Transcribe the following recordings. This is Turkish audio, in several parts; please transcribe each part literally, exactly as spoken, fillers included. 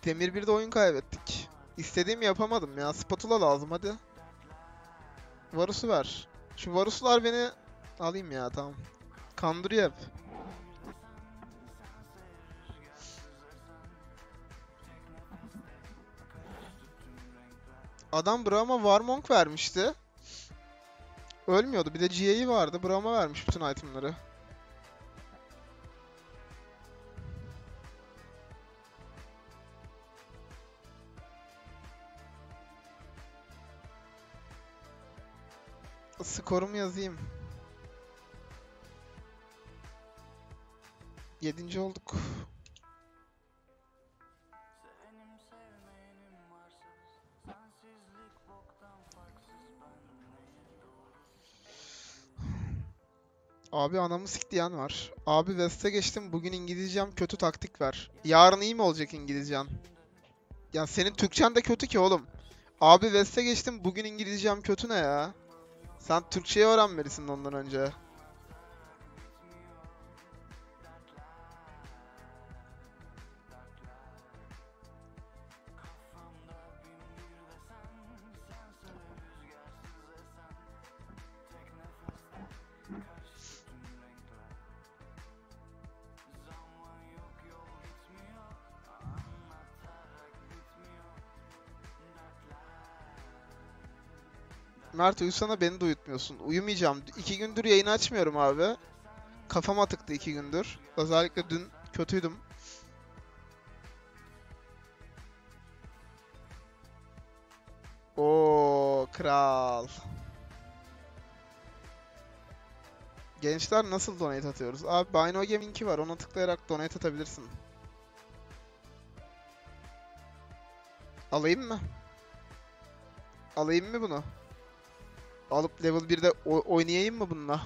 Demir birde oyun kaybettik. İstediğimi yapamadım ya. Spatula lazım hadi. Varus'u ver. Şu Varus'lar beni alayım ya, tamam. Kandırıyor hep. Adam Braum'a Warmonk vermişti. Ölmüyordu. Bir de G A'yı vardı. Braum'a vermiş bütün itemları. Skorumu yazayım. Yedinci olduk. Abi anamı sik diyen var. Abi West'e geçtim. Bugün İngilizcem kötü, taktik ver. Yarın iyi mi olacak İngilizcen? Ya senin Türkçen de kötü ki oğlum. Abi West'e geçtim. Bugün İngilizcem kötü ne ya? Sen Türkçeyi öğrenmelisin ondan önce. Mert uyusana, beni de uyutmuyorsun. Uyumayacağım. İki gündür yayın açmıyorum abi. Kafama tıktı iki gündür. Özellikle dün kötüydüm. Oo kral. Gençler nasıl donate atıyoruz? Abi Bino Gaming'i var. Ona tıklayarak donate atabilirsin. Alayım mı? Alayım mı bunu? Alıp level birde oynayayım mı bununla?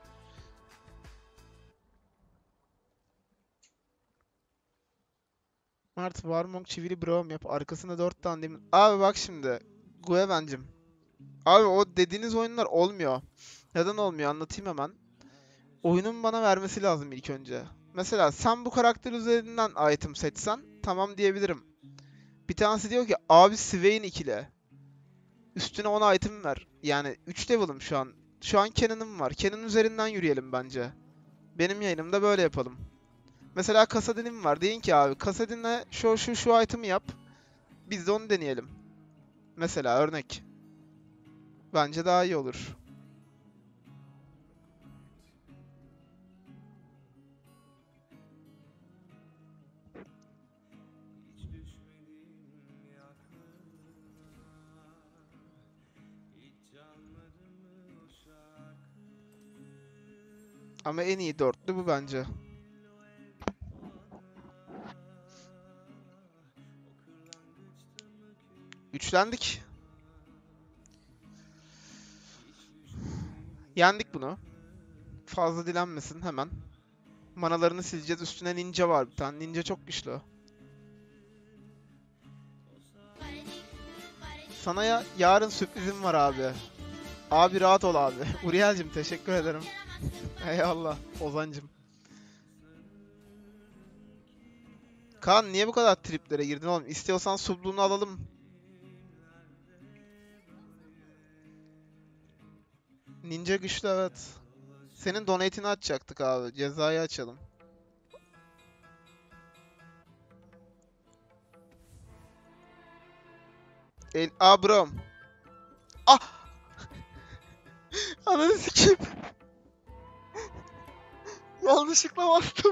Mert Warmonk çivili Braum yap. Arkasında dört tane demir. Abi bak şimdi. Gueven'cim. Abi o dediğiniz oyunlar olmuyor. Neden olmuyor anlatayım hemen. Oyunun bana vermesi lazım ilk önce. Mesela sen bu karakter üzerinden item seçsen tamam diyebilirim. Bir tanesi diyor ki abi Swain ikile. Üstüne on item ver. Yani üç level'ım şu an. Şu an Cannon'ım var. Cannon üzerinden yürüyelim bence. Benim yayınımda böyle yapalım. Mesela Kassadin'im var. Deyin ki abi Kassadin'le şu şu şu item'ı yap. Biz de onu deneyelim. Mesela örnek. Bence daha iyi olur. Ama en iyi dörtlü bu bence. Güçlendik. Yendik bunu. Fazla dilenmesin hemen. Manalarını sileceğiz. Üstüne ninja var bir tane. Ninja çok güçlü. Sana ya yarın sürprizim var abi. Abi rahat ol abi. Uriel'cim teşekkür ederim. Eyvallah Ozancım. Kaan niye bu kadar triplere girdin oğlum? İstiyorsan subluğunu alalım. Ninja güçlü evet. Senin donate'ini açacaktık abi. Cezayı açalım. El Abram. Ah! Ananı sikeyim. Yanlışlıkla bastım.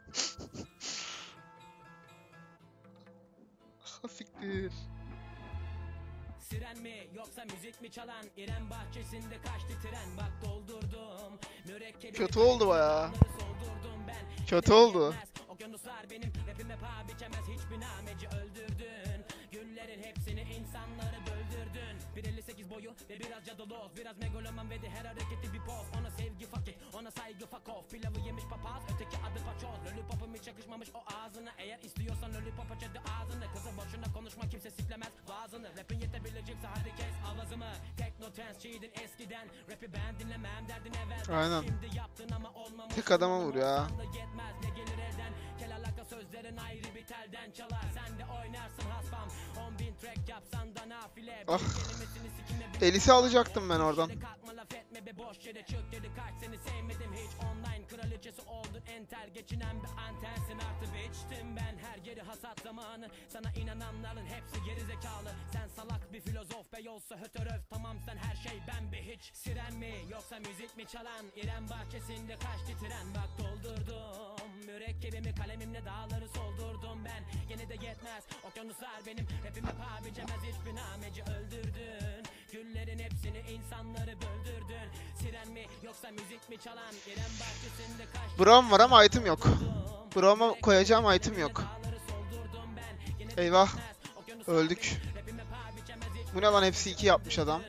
Ha siktir. Siren mi yoksa müzik mi çalan İrem bahçesinde kaçtı tren bak doldurdum mürekkebi Kötü oldu bayağı. Kötü oldu. Okyanuslar benim rapime paha biçemez hiçbir nameci öldürdün güllerin hepsini insanları böldürdün bir elli sekiz boyu ve biraz cadaloz biraz megaloman ve de her hareketi bir poz ona sevgi fakir ona saygı fuck off pilavı yemiş papaz öteki adı paçoz lollipopum hiç yakışmamış o ağzına eğer istiyorsan lollipop aç hadi ağzını kızı boşuna konuşma kimse siklemez boğazını rapin yetebilecekse hadi kes avazımı tekno trance eskiden rapi ben dinlemem derdin evvel Aynen. şimdi yaptın ama olmamış Tek adama vuruyor ha. yetmez ne gelir elden kel alaka sözlerin ayrı bir telden çalar sen de oynarsın Ah. Elisi alacaktım ben oradan. Boş yere çık dedi kaç seni sevmedim hiç online kraliçesi oldun enter geçinen bir antensin artı biçtim ben her yeri hasat zamanı sana inananların hepsi gerizekalı sen salak bir filozof be yolsa hötöröv tamam sen her şey ben bir hiç siren mi yoksa müzik mi çalan İrem bahçesinde kaçtı tren bak doldurdum mürekkebimi kalemimle dağları soldurdum ben yine de yetmez okyanuslar benim rapime paha biçemez hiçbir nameci öldürdün güllerin hepsini insanları böldürdün siren mi yoksa müzik mi çalan İrem bahçesinde kaç Brom var ama item yok. Brom'a koyacağım item yok. Eyvah. Öldük. Bu ne lan, hepsi iki yapmış adam.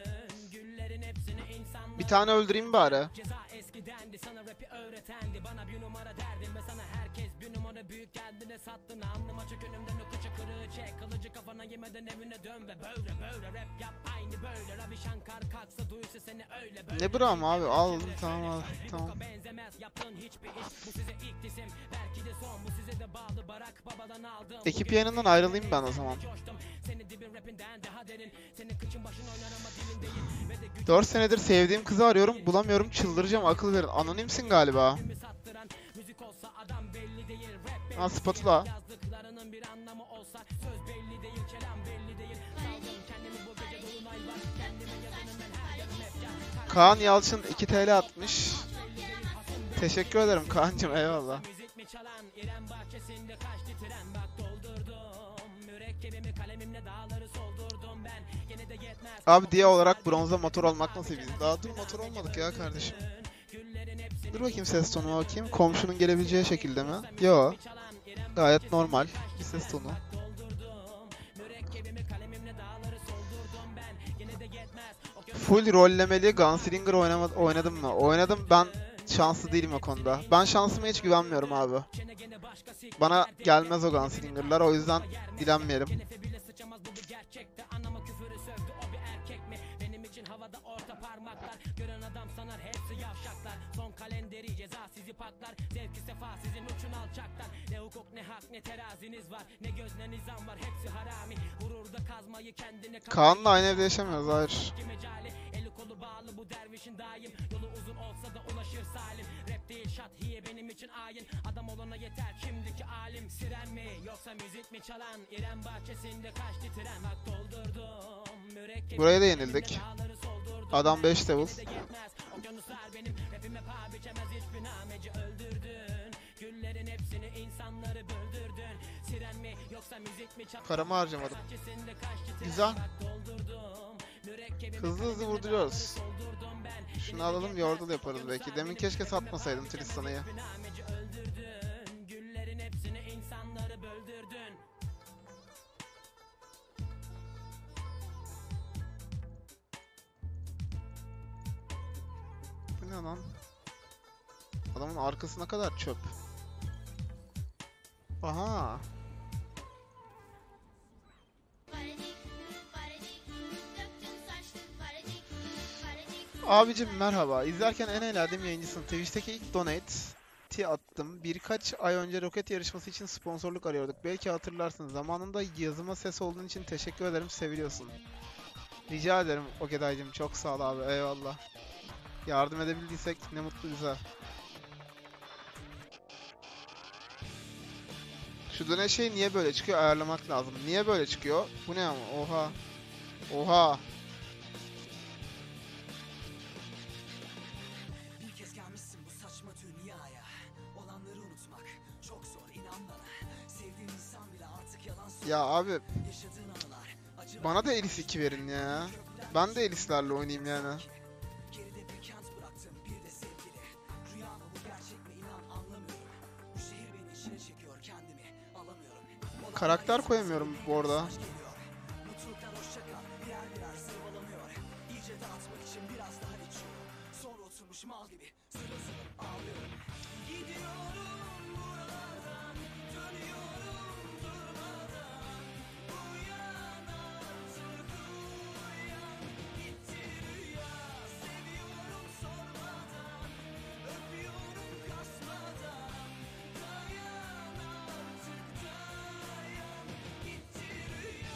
Bir tane öldüreyim bari. sana rapi öğretendi bana bir numara derdim ve sana herkes bir numara büyük kendine sattın anlama çök önümden o kıçı kırığı çek kılıcı kafana yemeden evine dön ve böyle böyle rap yap aynı böyle Ravi Shankar kalksa duysa seni öyle böyle Ne Brom abi, aldım tamam al tamam. benzemez yaptığın hiçbir iş bu size ilk disim belki de son bu size de bağlı Barack babadan aldım Ekip yayınından ayrılayım ben o zaman. senin dibin rapinden daha derin senin kıçın başın oynar ama dilin değil ve de gücün dört senedir sevdiğim kızı arıyorum, bulamıyorum, çıldıracağım, akıl verin. Anonimsin galiba. müzik olsa adam belli değil rap Ha, spatula. yazdıklarının bir anlamı olsa söz belli değil kelam belli değil saldım kendimi bu gece dolunay var kendime yazanım ben her yanım hep ya Kaan Yalçın iki T L atmış. Teşekkür ederim Kaan'cım, eyvallah. müzik mi çalan İrem bahçesinde kaçtı tren bak doldurdum mürekkebimi kalemimle dağları soldurdum ben yine de yetmez Abi diye olarak bronza motor olmak nasıl bizim? Daha dur motor olmadık ya kardeşim. Dur bakayım ses tonuna bakayım. Komşunun gelebileceği şekilde mi? Yo. Gayet normal bir ses tonu. Full rollemeli Gunslinger oynama, oynadım mı? Oynadım, ben şanslı değilim o konuda. Ben şansıma hiç güvenmiyorum abi. Bana gelmez o Gunslinger'lar, o yüzden dilenmeyelim. Benim için havada orta parmaklar gören adam sanar hepsi yavşaklar son kalenderi ceza sizi patlar zevki sefa sizin uçun alçaklar ne hukuk ne hak ne teraziniz var ne göz ne nizam var hepsi harami gururda kazmayı kendine Kaan'la aynı evde yaşamıyoruz, hayır. mecali eli kolu bağlı bu dervişin daim yolu uzun olsa da ulaşır salim rap değil şathiye benim için ayin adam olana yeter şimdiki alim siren mi yoksa müzik mi çalan İrem bahçesinde kaçtı tren bak doldurdum mürekkep Buraya da yenildik. Adam beş level. okyanuslar benim rapime paha biçemez hiçbir nameci öldürdün güllerin hepsini insanları böldürdün siren mi yoksa müzik mi çalan Paramı harcamadım. bahçesinde kaçtı tren Güzel. bak doldurdum mürekkebimi Hızlı hızlı vurduruyoruz. soldurdum ben Şunu alalım, yordle yaparız belki. Demin keşke satmasaydım Tristan'ı. nameci öldürdün güllerin hepsini insanları böldürdün Bu ne lan? Adamın arkası ne kadar çöp. Aha. Abicim merhaba. İzlerken en eğlendiğim yayıncısın. Twitch'teki ilk donate attım. Birkaç ay önce roket yarışması için sponsorluk arıyorduk. Belki hatırlarsın. Zamanında yazıma ses olduğun için teşekkür ederim. Seviliyorsun. Rica ederim Okedaycım. Çok sağ ol abi. Eyvallah. Yardım edebildiysek ne mutlu bize. Şu döne şey niye böyle çıkıyor, ayarlamak lazım. Niye böyle çıkıyor? Bu ne ama? Oha. Oha. Bir kez gelmişsin bu saçma dünyaya. Olanları unutmak çok zor, inan bana. Sevdiğin insan bile artık yalan söylüyor. Ya abi Yaşadığın anılar acı. bana da Elis iki verin ya. Ben de Elis'lerle oynayayım yani. Geride bir kent bıraktım, bir de sevgili. Rüya mı bu, gerçek mi, inan anlamıyorum. Bu şehir beni içine çekiyor, kendimi alamıyorum. Olanlar Karakter koyamıyorum bu arada. mesaj geliyor. Mutluluktan hoşça kal, birer birer zırvalanıyor. İyice dağıtmak için biraz daha içiyorum. Sonra oturmuş mal gibi zırıl zırıl ağlıyorum. Gidiyorum buralardan, dönüyorum durmadan. Uyan artık uyan, gitti rüya. Seviyorum sormadan, öpüyorum kasmadan. Dayan artık dayan, gitti rüya.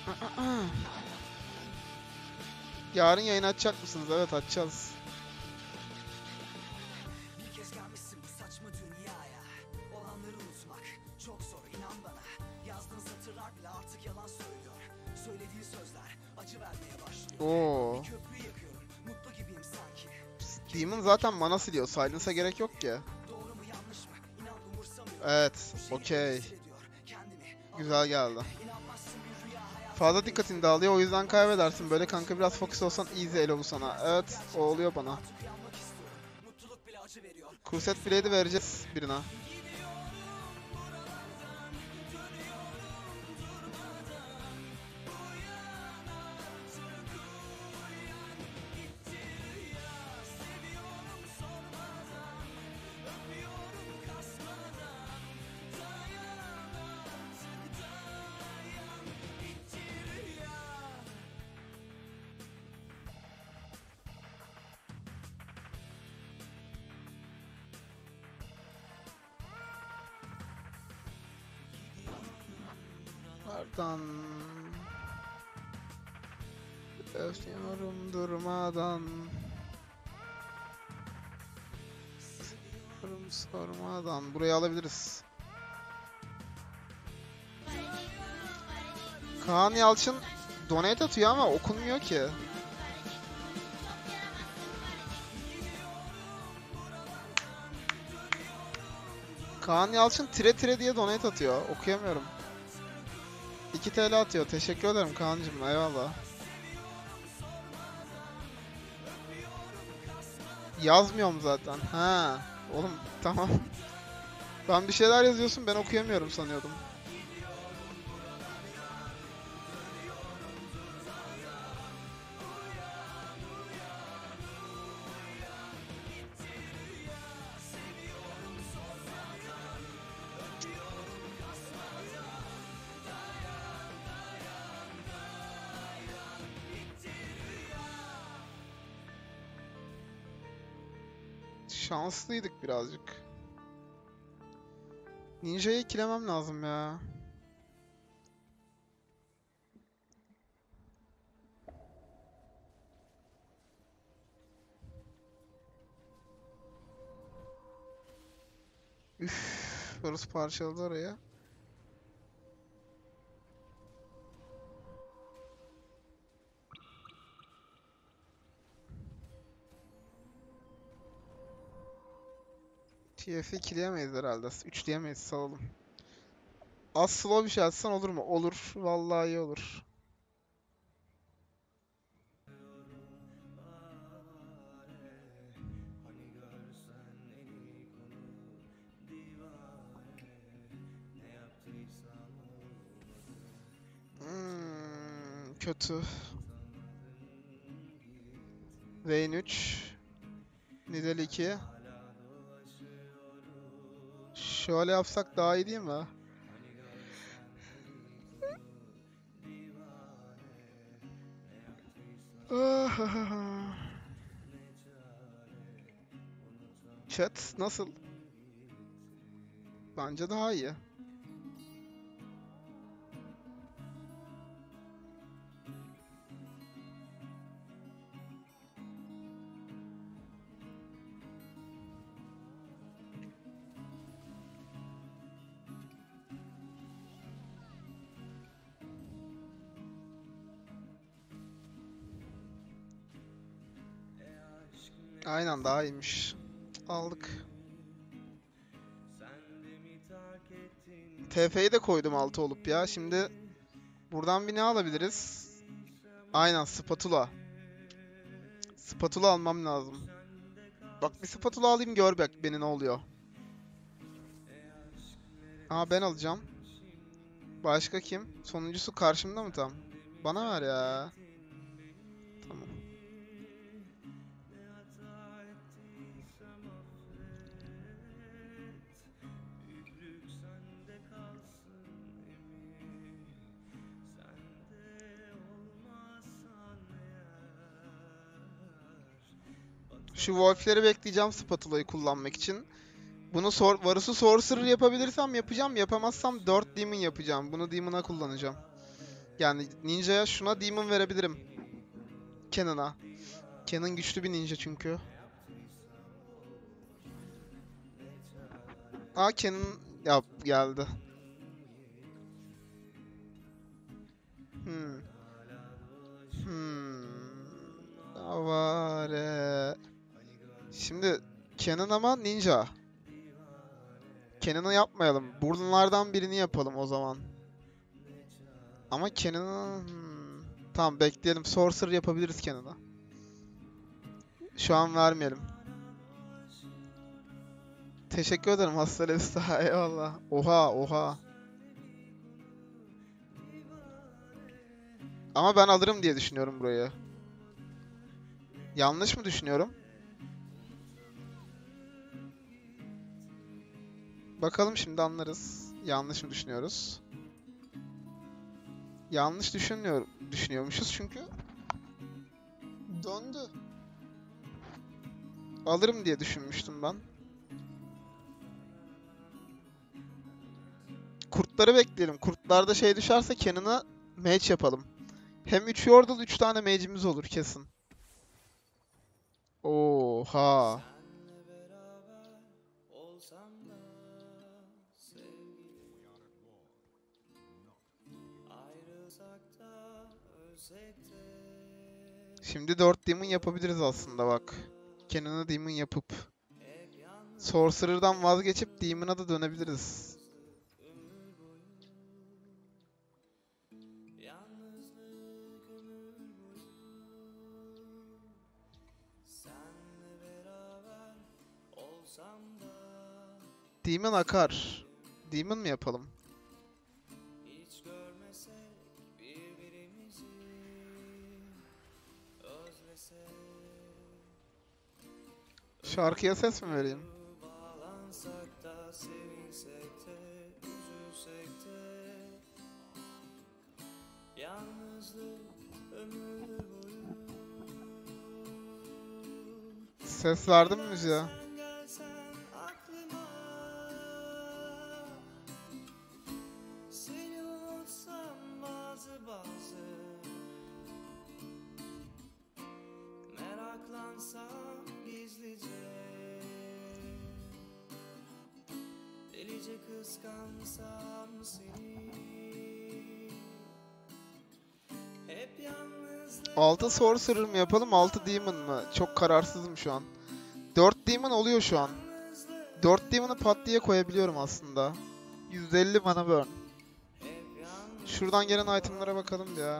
Yarın yayın açacak mısınız? Evet, açacağız. Bir kez gelmişsin bu saçma dünyaya. Olanları unutmak çok zor, inan bana. Yazdığın satırlar bile artık yalan söylüyor. Söylediğin sözler acı vermeye başlıyor. Oo. Bir köprü yakıyorum, mutlu gibiyim sanki. Demon zaten mana siliyor. Silence'a gerek yok ki. Doğru mu yanlış mı? İnan umursamıyorum. Evet, Bu şehir okey. rezil ediyor kendimi. Güzel geldi. İnanmazsın bir rüya hayal. Fazla dikkatini dağılıyor, o yüzden kaybedersin. Böyle kanka biraz fokus olsan easy elo bu sana. Evet, o oluyor bana. Artık uyanmak istiyorum. Mutluluk bile acı veriyor. Kurset Blade'i vereceğiz birine. Nereden? Öfkeliyorum durmadan. Sorum sormadan. Burayı alabiliriz. Kaan Yalçın donate atıyor ama okunmuyor ki. Kaan Yalçın tire tire diye donate atıyor. Okuyamıyorum. iki T L atıyor. Teşekkür ederim Kaan'cığım. Eyvallah. Yazmıyorum zaten. Ha, oğlum tamam. Ben bir şeyler yazıyorsun, ben okuyamıyorum sanıyordum. Şanslıydık birazcık. Ninja'yı ikilemem lazım ya. Üff, burası parçaladı oraya. T F'i ikileyemeyiz herhalde. Üçleyemeyiz, salalım. Az slow bir şey atsan olur mu? Olur. Vallahi iyi olur. Hmm, kötü. Vayne üç. Nidal iki. Şöyle yapsak daha iyi değil mi? Chat nasıl? Bence daha iyi. Aynen, daha iyiymiş. Aldık. T F'yi de koydum altı olup ya. Şimdi buradan bir ne alabiliriz? Aynen, spatula. Spatula almam lazım. Bak bir spatula alayım, gör bak beni ne oluyor. Aa, ben alacağım. Başka kim? Sonuncusu karşımda mı tam? Bana ver ya. Tamam. Şu Wolf'leri bekleyeceğim spatula'yı kullanmak için. Bunu sor Varus'u Sorcerer yapabilirsem yapacağım. Yapamazsam dört Demon yapacağım. Bunu Demon'a kullanacağım. Yani ninja'ya şuna demon verebilirim. Cannon'a. Cannon güçlü bir ninja çünkü. Aa Cannon yap geldi. Hmm. Hmm. Avare. Şimdi Canon ama ninja. Cannon'ı yapmayalım. Bunlardan birini yapalım o zaman. Ama Cannon'ı... Hmm. Tamam bekleyelim. Sorcerer yapabiliriz Cannon'a. Şu an vermeyelim. Teşekkür ederim Hasta Levsta. Eyvallah. Oha oha. Ama ben alırım diye düşünüyorum burayı. Yanlış mı düşünüyorum? Bakalım şimdi anlarız. Yanlış mı düşünüyoruz? Yanlış düşünmüyor, düşünüyormuşuz çünkü döndü. Alırım diye düşünmüştüm ben. Kurtları bekleyelim. Kurtlarda şey düşerse Cannon'a mage yapalım. Hem üç yordle üç tane mage'imiz olur kesin. Oha. Şimdi dört demon yapabiliriz aslında bak. Cannon'a demon yapıp Sorcerer'dan vazgeçip demon'a da dönebiliriz. Demon akar. Demon mı yapalım? Şarkıya ses mi vereyim? Ses verdim mi müziğe? Kıskansam seni hep yalnızlık altı Sorcerer mı yapalım, altı Demon mı? Çok kararsızım şu an. dört Demon oluyor şu an. dört Demon'ı pat diye koyabiliyorum aslında. yüz elli mana burn. Şuradan gelen itemlara bakalım ya.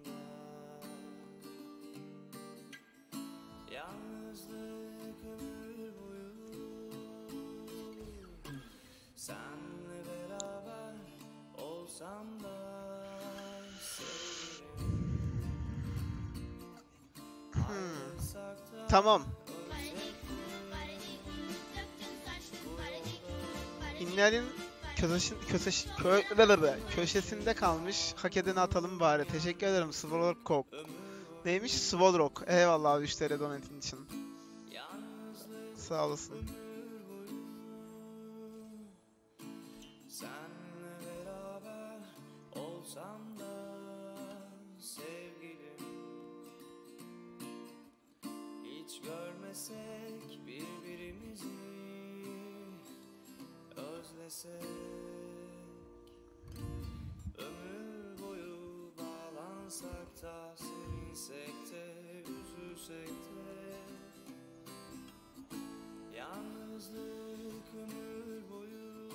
Hmm. Tamam. İnlerin köşesi, köşesi, kö, köşesinde kalmış. Hak edeni atalım bari. Teşekkür ederim Svolrok. Neymiş? Svolrok. Eyvallah abi üç T L donate'in için. Sağ olasın. Görmesek birbirimizi özlesek ömür boyu bağlansak da sevinsek de üzülsek de yalnızlık ömür boyu.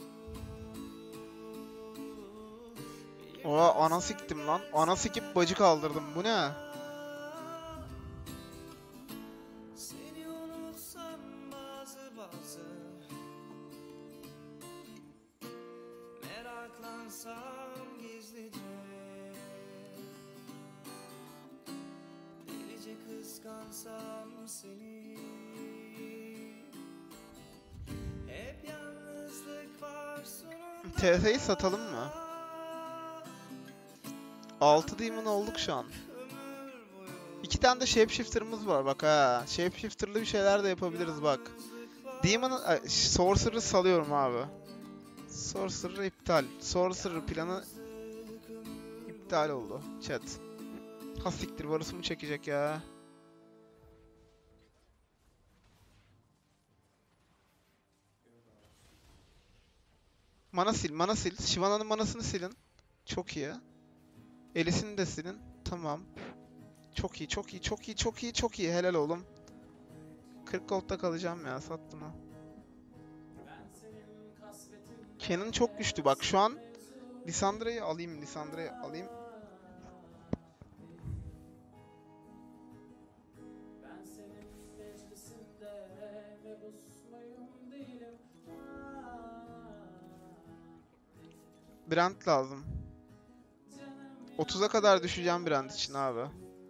Oha ana siktim lan. Ana sikip bacı kaldırdım. Bu ne? Kıskansam seni hep yalnızlık var sonunda. T T'yi satalım mı? altı Demon olduk şu an. İki tane de Shapeshifter'ımız var bak ha. Shapeshifter'lı bir şeyler de yapabiliriz bak. Demon'ı, Sorcerer'ı salıyorum abi. Sorcerer iptal. Sorcerer planı iptal oldu. Chat. Ha siktir, Varus'u mu çekecek ya? Mana sil, mana sil. Shyvana'nın manasını silin. Çok iyi. Elis'ini de silin. Tamam. Çok iyi, çok iyi, çok iyi, çok iyi, çok iyi. Helal oğlum. kırk gold'da kalacağım ya, sattım ha. Canon çok güçlü bak şu an. Lissandra'yı alayım, Lissandra'yı alayım. Brand lazım. otuza kadar düşeceğim Brand için abi.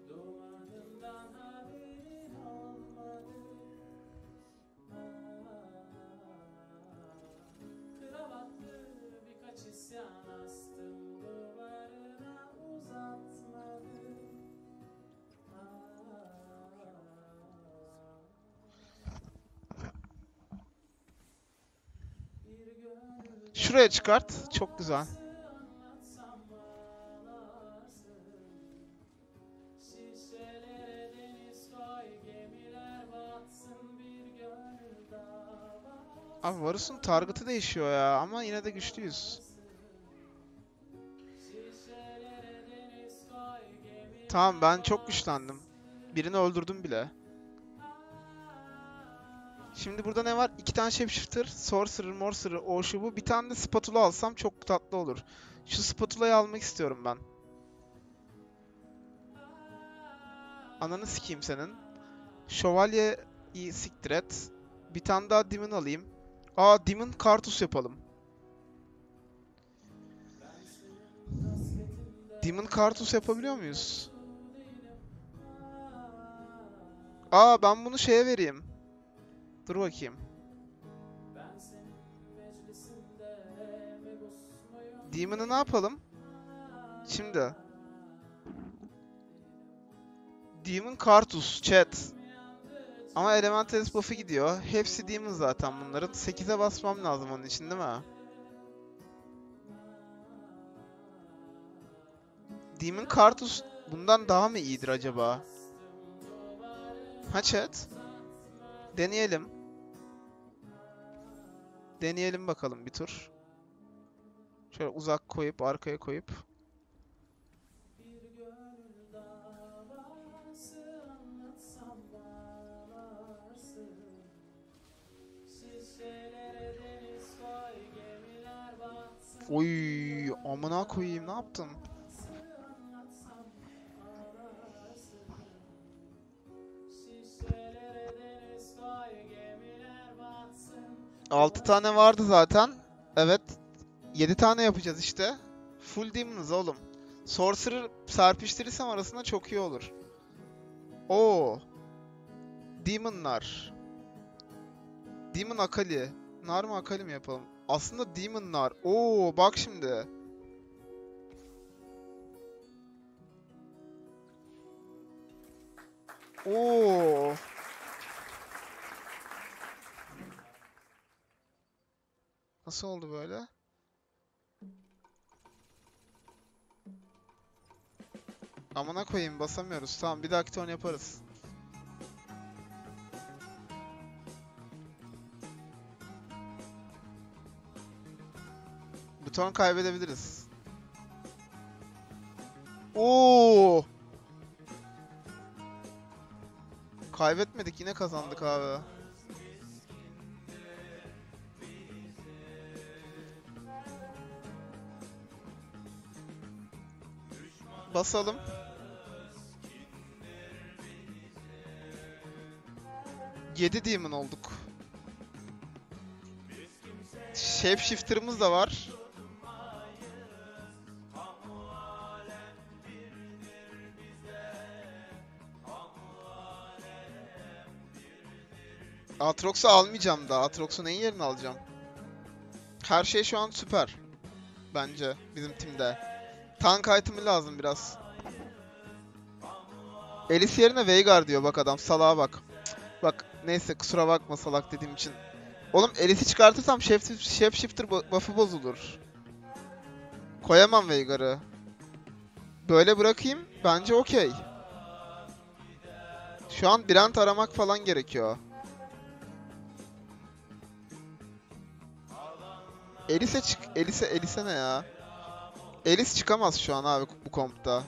Şuraya çıkart. Çok güzel. Abi Varus'un target'ı değişiyor ya ama yine de güçlüyüz. Tamam, ben çok güçlendim. Birini öldürdüm bile. Şimdi burada ne var? İki tane Shapeshifter, Sorcerer, Morcerer, o şu bu. Bir tane de Spatula alsam çok tatlı olur. Şu Spatula'yı almak istiyorum ben. Ananı sikeyim senin. Şövalyeyi siktir et. Bir tane daha Demon alayım. Aa, Demon Karthus yapalım. Demon Karthus yapabiliyor muyuz? Aa, ben bunu şeye vereyim. Dur bakayım. Demon'ı ne yapalım? Şimdi. Demon Karthus chat. Ama Elementalis buff'ı gidiyor. Hepsi Demon zaten bunların. sekize basmam lazım onun için değil mi? Demon Karthus bundan daha mı iyidir acaba? Ha chat? Deneyelim. Deneyelim bakalım bir tur. Şöyle uzak koyup arkaya koyup. Oy, amına koyayım, ne yaptın? altı tane vardı zaten. Evet. yedi tane yapacağız işte. Full Demon'ız oğlum. Sorcerer serpiştirirsem arasında çok iyi olur. Oo. Demon'lar. Demon Akali. Nar mı Akali mi yapalım? Aslında Demon'lar. Oo, bak şimdi. Oo. Nasıl oldu böyle? Amına koyayım, basamıyoruz. Tamam, bir dahaki turn yaparız. Bu turn kaybedebiliriz. Oo! Kaybetmedik, yine kazandık abi. Basalım. yedi Demon olduk. Shapeshifter'ımız da var. Aatrox'u almayacağım da. Aatrox'u neyin yerine alacağım? Her şey şu an süper. Bence bizim timde. Tank item'i lazım biraz. Elise yerine Veigar diyor bak adam. Salağa bak. Cık, bak neyse, kusura bakma salak dediğim için. Oğlum Elise'i çıkartırsam Shapeshifter buff'ı bozulur. Koyamam Veigar'ı. Böyle bırakayım. Bence okey. Şu an Brent aramak falan gerekiyor. Elise çık. Elise, Elise ne ya? Elis çıkamaz şu an abi bu kompta.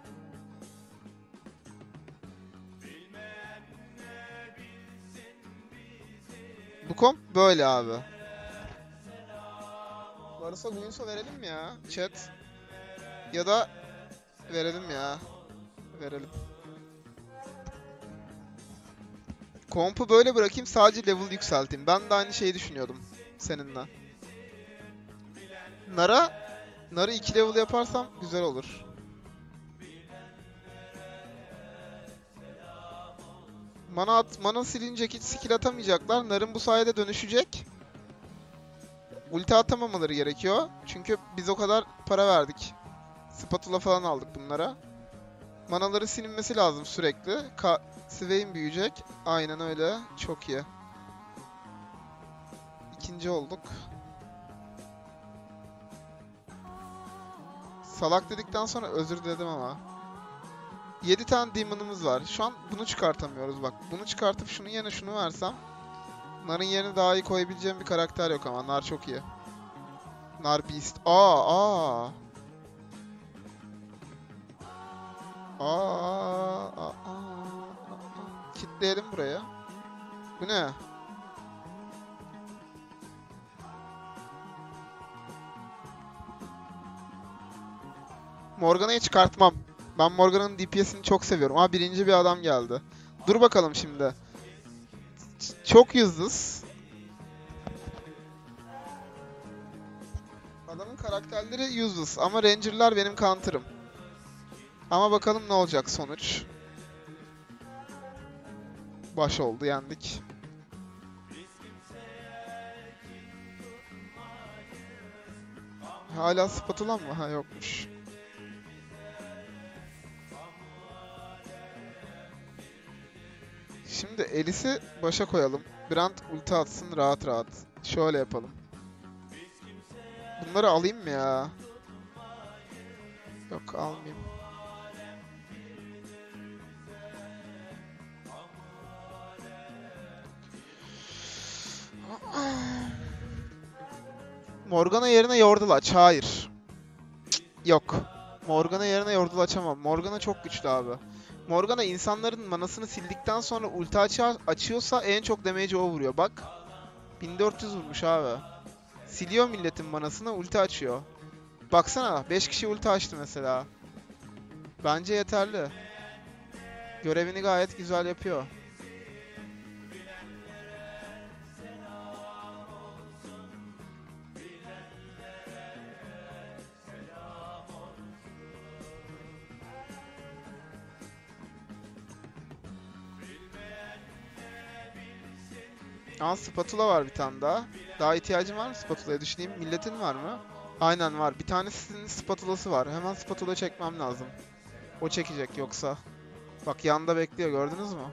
Bu komp böyle abi. Varsa Guinsoo verelim mi ya? Chat. Ya da verelim ya. Verelim. Komp'u böyle bırakayım, sadece level yükselteyim. Ben de aynı şeyi düşünüyordum seninle. Nara Nar'ı iki level yaparsam güzel olur. Mana at, mana silince hiç skill atamayacaklar. Nar'ın bu sayede dönüşecek. Ulti atamamaları gerekiyor. Çünkü biz o kadar para verdik. Spatula falan aldık bunlara. Manaları silinmesi lazım sürekli. Ka Swain büyüyecek. Aynen öyle. Çok iyi. İkinci olduk. Salak dedikten sonra özür diledim ama. yedi tane demon'ımız var. Şu an bunu çıkartamıyoruz bak. Bunu çıkartıp şunun yerine şunu versem. Nar'ın yerine daha iyi koyabileceğim bir karakter yok ama. Nar çok iyi. Nar Beast. Aa aa. Aa, aa, aa, aa. Kitleyelim buraya. Bu ne? Morgana'yı çıkartmam. Ben Morgana'nın D P S'ini çok seviyorum. Aa, birinci bir adam geldi. Dur bakalım şimdi. Ç- Çok useless. Adamın karakterleri useless ama Ranger'lar benim counter'ım. Ama bakalım ne olacak sonuç. Baş oldu, yendik. Hala spatula mı? Ha, yokmuş. Şimdi Elis'i başa koyalım. Brand ulti atsın rahat rahat. Şöyle yapalım. Bunları alayım mı ya? Yok, almayayım. Morgana yerine Yordle aç. Hayır. Cık, yok. Morgana yerine Yordle açamam. Morgana çok güçlü abi. Morgana insanların manasını sildikten sonra ulti açar, açıyorsa en çok damage'i o vuruyor. Bak. bin dört yüz vurmuş abi. Siliyor milletin manasını, ulti açıyor. Baksana, beş kişi ulti açtı mesela. Bence yeterli. Görevini gayet güzel yapıyor. Aa, spatula var bir tane daha. Daha ihtiyacın var mı spatula'ya? Düşüneyim. Milletin var mı? Aynen var. Bir tanesinin spatulası var. Hemen spatula çekmem lazım. O çekecek yoksa. Bak, yanda bekliyor, gördünüz mü?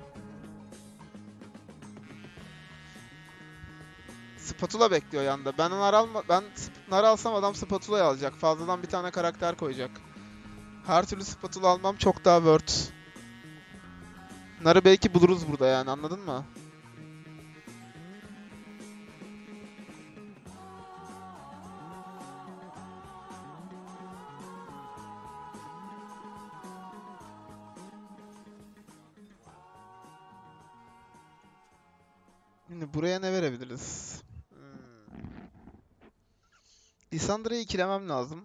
Spatula bekliyor yanda. Ben nar alma ben sp- nar alsam adam spatula'yı alacak. Fazladan bir tane karakter koyacak. Her türlü spatula almam çok daha worth. Narı belki buluruz burada yani, anladın mı? Şimdi buraya ne verebiliriz? Hmm. Lissandra'yı ikilemem lazım.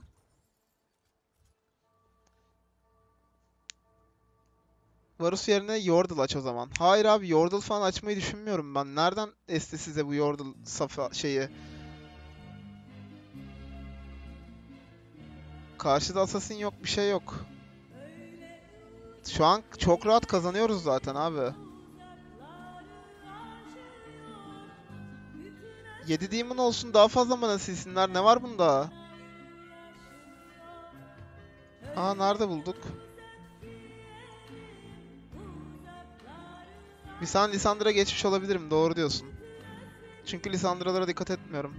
Varus yerine Yordle aç o zaman. Hayır abi, Yordle falan açmayı düşünmüyorum ben. Nereden esti size bu Yordle safa şeyi? Karşıda Assassin yok, bir şey yok. Şu an çok rahat kazanıyoruz zaten abi. yedi Demon olsun, daha fazla mana silsinler. Ne var bunda? Aa, nerede bulduk? Bir sen Lissandra geçmiş olabilirim. Doğru diyorsun. Çünkü Lissandra'lara dikkat etmiyorum.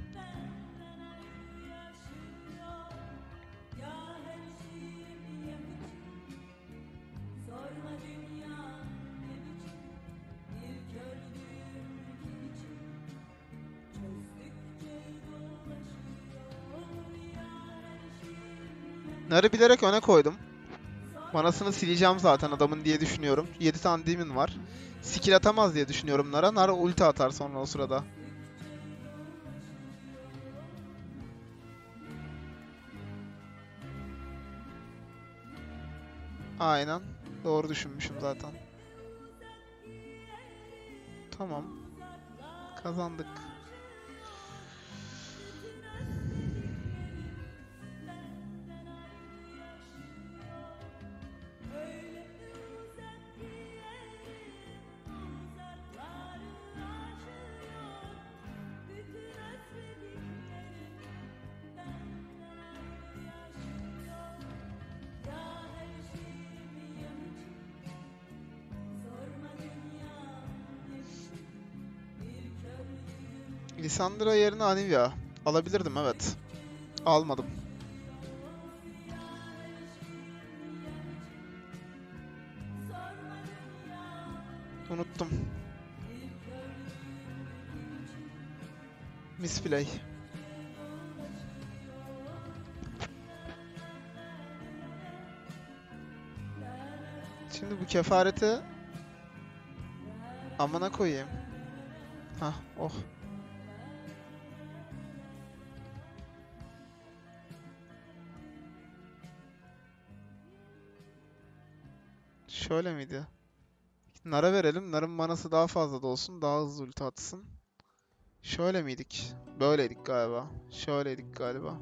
Nar'ı bilerek öne koydum. Manasını sileceğim zaten adamın diye düşünüyorum. yedi tane demon var. Skill atamaz diye düşünüyorum Nar'a. Nar ulti atar sonra o sırada. Aynen. Doğru düşünmüşüm zaten. Tamam. Kazandık. Lissandra yerine Anivia. Alabilirdim evet. Almadım. Unuttum. Misplay. Şimdi bu kefareti amına koyayım. Hah, oh. Şöyle miydi? Nar'a verelim. Nar'ın manası daha fazla da olsun. Daha hızlı ulti atsın. Şöyle miydik? Böyleydik galiba. Şöyleydik galiba.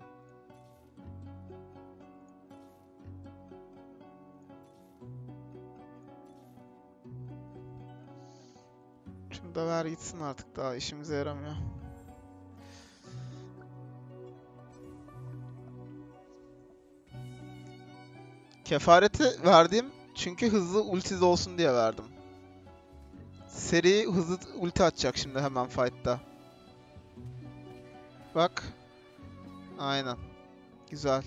Şunu da ver gitsin artık, daha işimize yaramıyor. Kefareti verdim çünkü hızlı ulti olsun diye verdim. Seri hızlı ulti atacak şimdi hemen fight'ta. Bak. Aynen. Güzel.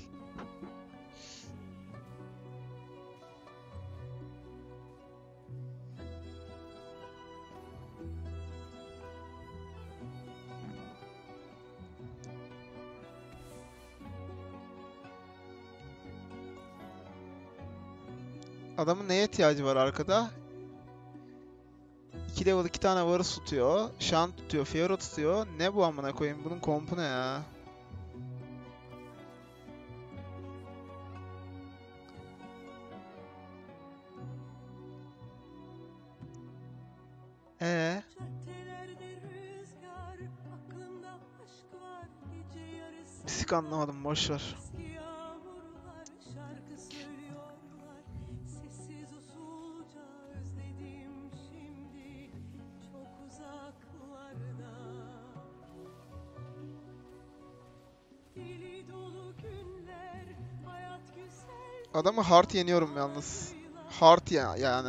Adamın neye ihtiyacı var arkada? iki level iki tane Varus tutuyor. Shan tutuyor. Fiora tutuyor. Ne bu amına koyayım? Bunun kompu ne ya? Ee? Bisik anlamadım. Boş ver. Adamı hard yeniyorum yalnız. Hard ya yani.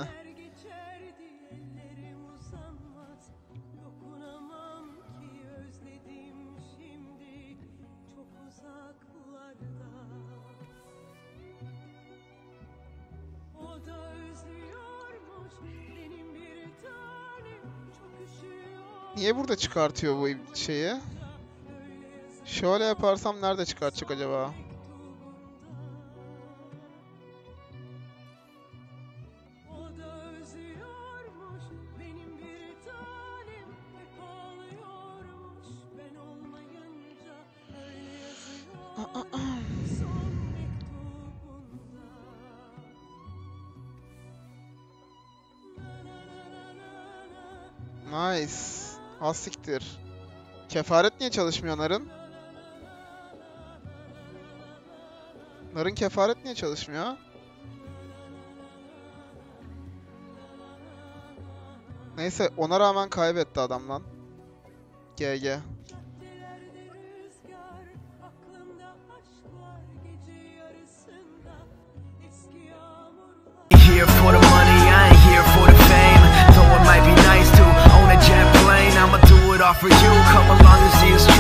Niye burada çıkartıyor bu şeyi? Şöyle yaparsam nerede çıkartacak acaba? Nice. Az siktir. Kefaret niye çalışmıyor Nar'ın? Nar'ın kefaret niye çalışmıyor? Neyse, ona rağmen kaybetti adam lan. G G. Here for the money, I ain't here for the fame. Though it might be nice to own a jet plane, I'ma do it all for you. Come along and see us.